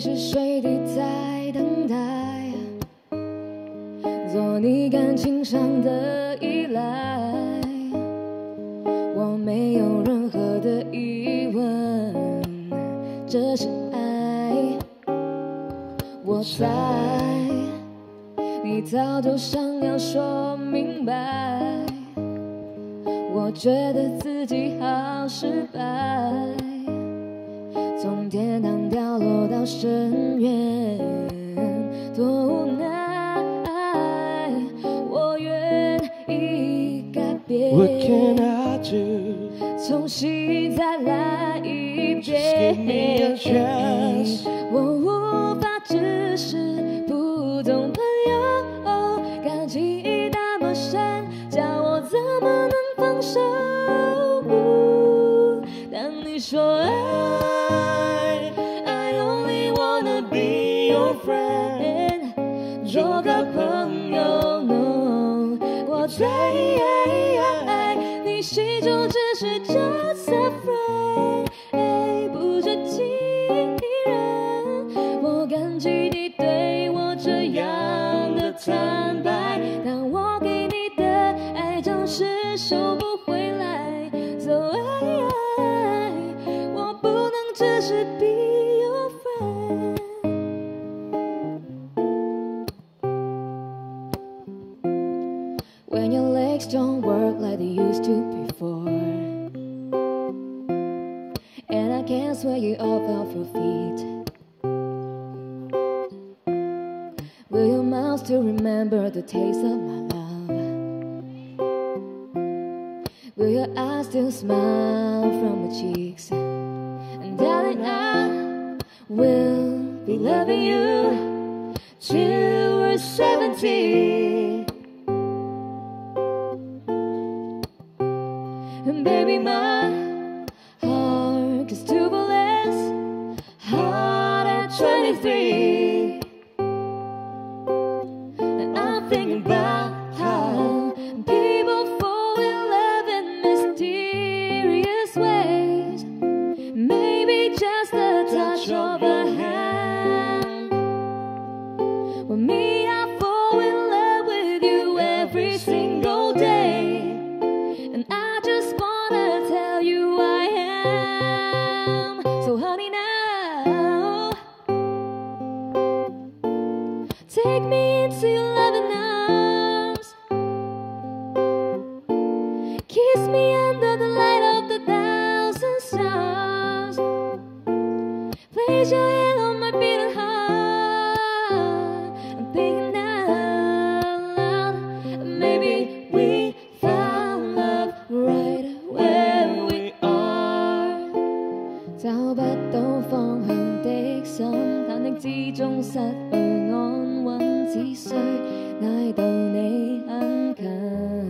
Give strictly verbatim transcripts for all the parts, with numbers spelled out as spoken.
是水滴在等待，做你感情上的依赖。我没有任何的疑问，这是爱。我猜你早就想要说明白，我觉得自己好失败，从天堂掉落到深渊，多无奈。我愿意改变 What can I do? 重新再来一遍 Just give me a chance. 我无法只是普通朋友，感情已那么深，叫我怎么能放手？当你说爱 I only wanna be your friend， 做个朋友 no， 我最爱你心中只是 just a friend， 不是情人。我感激你对我这样的坦白，但我给你的爱总是收不回来。So I， 我不能只是 be your friend。When your legs don't work like they used to before, and I can't swear you off off your feet, will your mouth still remember the taste of my love? Will your eyes still smile from the cheeks? And darling, I will be loving you till we're seventy. And baby, my heart gets turbulence, hard at twenty-three. And I'm thinking about how people fall in love in mysterious ways. Maybe just the touch of a hand. Well, me, I fall in love with you every single day. And I just wanna tell you I am. So honey now, take me into your loving arms, kiss me under the light of the thousand stars, place your hand on my beating heart. I'm thinking out loud, maybe we found love right where we are. 找不到方向的心，但的之中失去安穩，只需挨到你很近。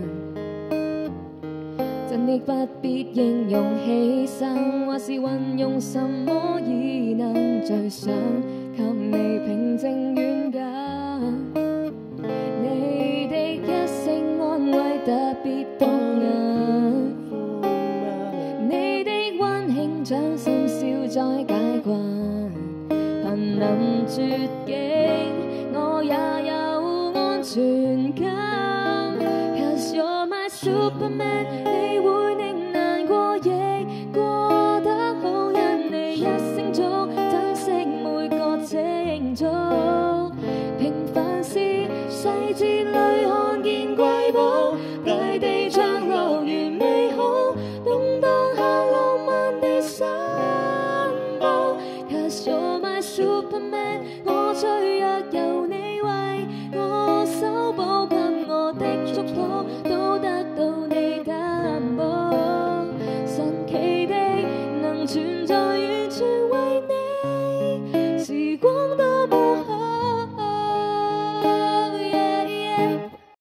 真的不必形容犧牲，或是運用什麼已能最想給你平靜遠近。你的一聲安慰特別動人，你的溫馨掌心笑再解困，瀕臨絕境我也有安全感 ，Cause you're my Superman。